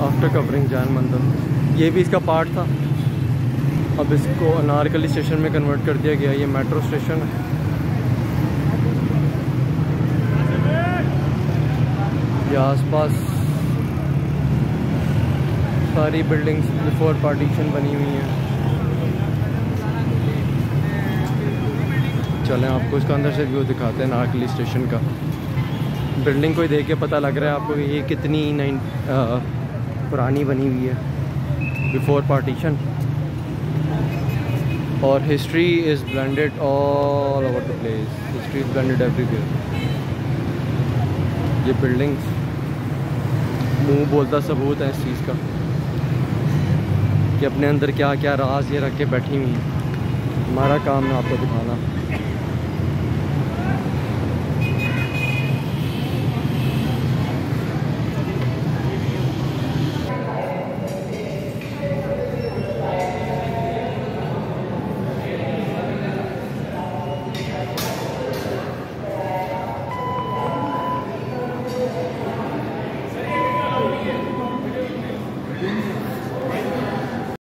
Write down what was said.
After covering Jain मंदिर। ये भी इसका पार्ट था, अब इसको अनारकली स्टेशन में कन्वर्ट कर दिया गया। ये मेट्रो स्टेशन है। ये आसपास सारी बिल्डिंग्स बिफोर पार्टीशन बनी हुई हैं। चलें आपको इसका अंदर से व्यू दिखाते हैं अनारकली स्टेशन का। बिल्डिंग को ही देख के पता लग रहा है आपको कि ये कितनी पुरानी बनी हुई है बिफोर पार्टीशन। और history is blended all over the place, history is blended everywhere. ये बिल्डिंग्स मुंह बोलता सबूत है इस चीज़ का कि अपने अंदर क्या क्या राज ये रख के बैठी हुई हैं। हमारा काम है आपको दिखाना।